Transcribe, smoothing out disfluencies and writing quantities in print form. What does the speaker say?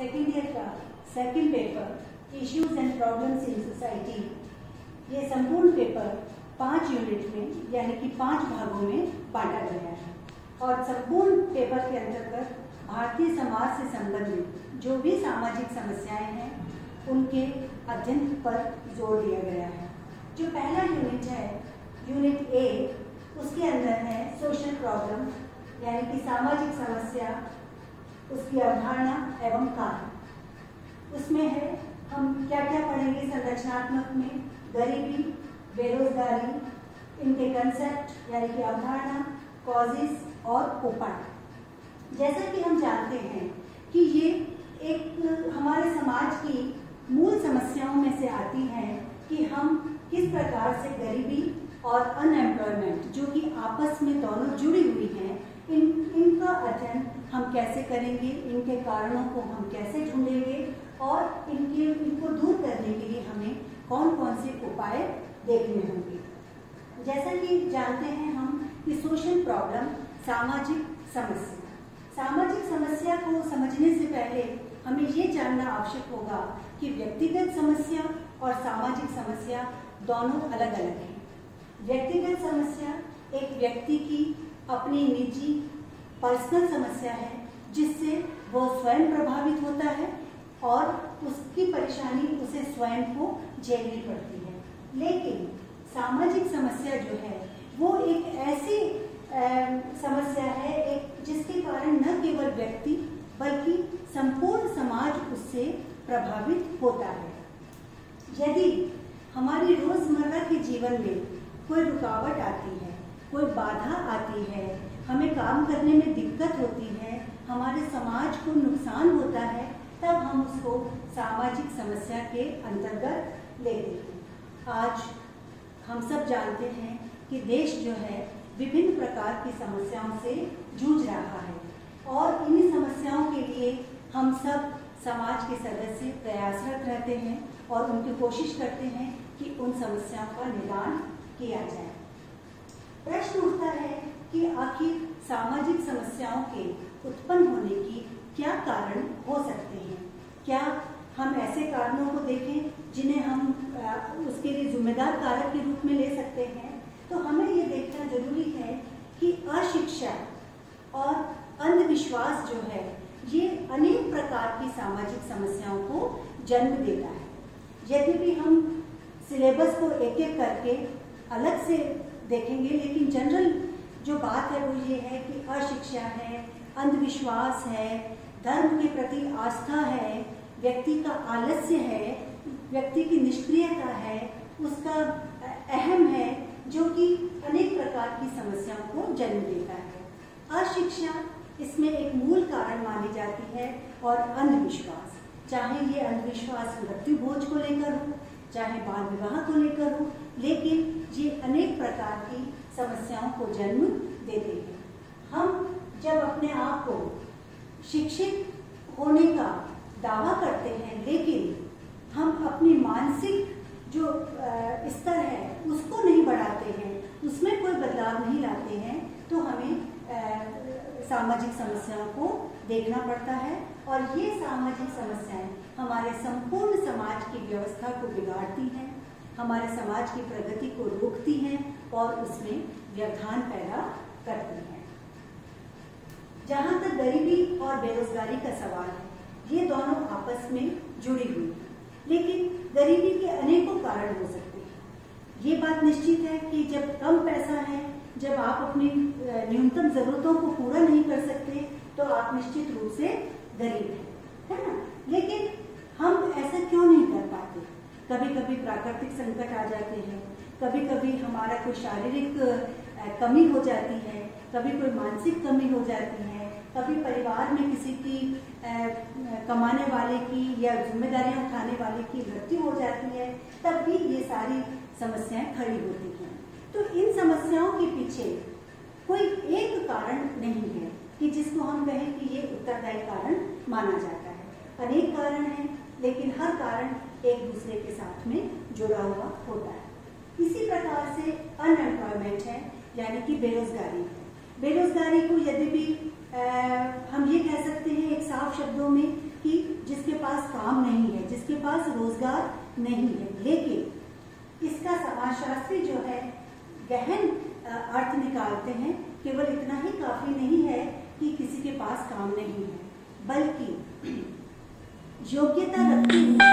Second year का second paper issues and problems in society. ये संपूर्ण पेपर 5 यूनिट में यानी कि 5 भागों में बांटा गया है और संपूर्ण पेपर के अंतर्गत भारतीय समाज से संबंधित जो भी सामाजिक समस्याएं हैं उनके अध्ययन पर जोर दिया गया है। जो पहला यूनिट है यूनिट ए, उसके अंदर है सोशल प्रॉब्लम यानी कि सामाजिक समस्या, उसकी अवधारणा एवं कारण। उसमें है हम क्या क्या पढ़ेंगे संरचनात्मक में, गरीबी, बेरोजगारी, इनके कंसेप्ट यानी कि अवधारणा, कॉजेस और उपाय। जैसा कि हम जानते हैं कि ये एक हमारे समाज की मूल समस्याओं में से आती है कि हम किस प्रकार से गरीबी और अनएम्प्लॉयमेंट जो कि आपस में दोनों जुड़ी हुई हैं इनका अध्ययन हम कैसे करेंगे, इनके कारणों को हम कैसे ढूंढेंगे और इनको दूर करने के लिए हमें कौन कौन से उपाय देखने होंगे। जैसा कि जानते हैं हम कि सोशल प्रॉब्लम सामाजिक समस्या को समझने से पहले हमें ये जानना आवश्यक होगा कि व्यक्तिगत समस्या और सामाजिक समस्या दोनों अलग अलग हैं। व्यक्तिगत समस्या एक व्यक्ति की अपनी निजी पर्सनल समस्या है जिससे वो स्वयं प्रभावित होता है और उसकी परेशानी उसे स्वयं को झेलनी पड़ती है। लेकिन सामाजिक समस्या जो है वो एक ऐसी समस्या है जिसके कारण न केवल व्यक्ति बल्कि संपूर्ण समाज उससे प्रभावित होता है। यदि हमारी रोजमर्रा के जीवन में कोई रुकावट आती है, कोई बाधा आती है, हमें काम करने में दिक्कत होती है, हमारे समाज को नुकसान होता है, तब हम उसको सामाजिक समस्या के अंतर्गत लेते हैं। आज हम सब जानते हैं कि देश जो है विभिन्न प्रकार की समस्याओं से जूझ रहा है और इन्हीं समस्याओं के लिए हम सब समाज के सदस्य प्रयासरत रहते हैं और उनकी कोशिश करते हैं कि उन समस्याओं का निदान किया जाए। प्रश्न उठता है कि आखिर सामाजिक समस्याओं के उत्पन्न होने की क्या कारण हो सकते हैं। क्या हम ऐसे कारणों को देखें जिन्हें हम उसके लिए जिम्मेदार कारक के रूप में ले सकते हैं, तो हमें ये देखना जरूरी है कि अशिक्षा और अंधविश्वास जो है ये अनेक प्रकार की सामाजिक समस्याओं को जन्म देता है। यद्यपि हम सिलेबस को एक एक करके अलग से देखेंगे, लेकिन जनरल जो बात है वो ये है कि अशिक्षा है, अंधविश्वास है, धर्म के प्रति आस्था है, व्यक्ति का आलस्य है, व्यक्ति की निष्क्रियता है, उसका अहम है जो कि अनेक प्रकार की समस्याओं को जन्म देता है। अशिक्षा इसमें एक मूल कारण मानी जाती है और अंधविश्वास, चाहे ये अंधविश्वास मृत्यु भोज को लेकर हो, चाहे बाल विवाह को लेकर हो, लेकिन ये अनेक प्रकार की समस्याओं को जन्म देते हैं। हम जब अपने आप को शिक्षित होने का दावा करते हैं लेकिन हम अपनी मानसिक जो स्तर है उसको नहीं बढ़ाते हैं, उसमें कोई बदलाव नहीं लाते हैं, तो हमें सामाजिक समस्याओं को देखना पड़ता है और ये सामाजिक समस्याएं हमारे संपूर्ण समाज की व्यवस्था को बिगाड़ती हैं, हमारे समाज की प्रगति को रोकती हैं और उसमें व्यवधान पैदा करती हैं। जहाँ तक गरीबी और बेरोजगारी का सवाल है, ये दोनों आपस में जुड़ी हुई हैं, लेकिन गरीबी के अनेकों कारण हो सकते हैं। ये बात निश्चित है कि जब कम पैसा है, जब आप अपनी न्यूनतम जरूरतों को पूरा नहीं कर सकते, तो आप निश्चित रूप से गरीब हैं, है ना। लेकिन हम ऐसा क्यों नहीं कर पाते? कभी कभी प्राकृतिक संकट आ जाते हैं, कभी कभी हमारा कोई शारीरिक कमी हो जाती है, कभी कोई मानसिक कमी हो जाती है, कभी परिवार में किसी की कमाने वाले की या जिम्मेदारियां उठाने वाले की मृत्यु हो जाती है, तब भी ये सारी समस्याएं खड़ी होती हैं। तो इन समस्याओं के पीछे कोई एक कारण नहीं है कि जिसको हम कहें कि ये उत्तरदायी कारण माना जाता है। अनेक कारण हैं, लेकिन हर कारण एक दूसरे के साथ में जुड़ा हुआ होता है। इसी प्रकार से अनएम्प्लॉयमेंट है यानी कि बेरोजगारी है। बेरोजगारी को यद्यपि हम ये कह सकते हैं एक साफ शब्दों में कि जिस जिसके पास काम नहीं है, जिसके पास रोजगार नहीं है। लेकिन इसका समाजशास्त्री जो है गहन अर्थ निकालते हैं। केवल इतना ही काफी नहीं है कि किसी के पास काम नहीं है, बल्कि योग्यता रखते हुए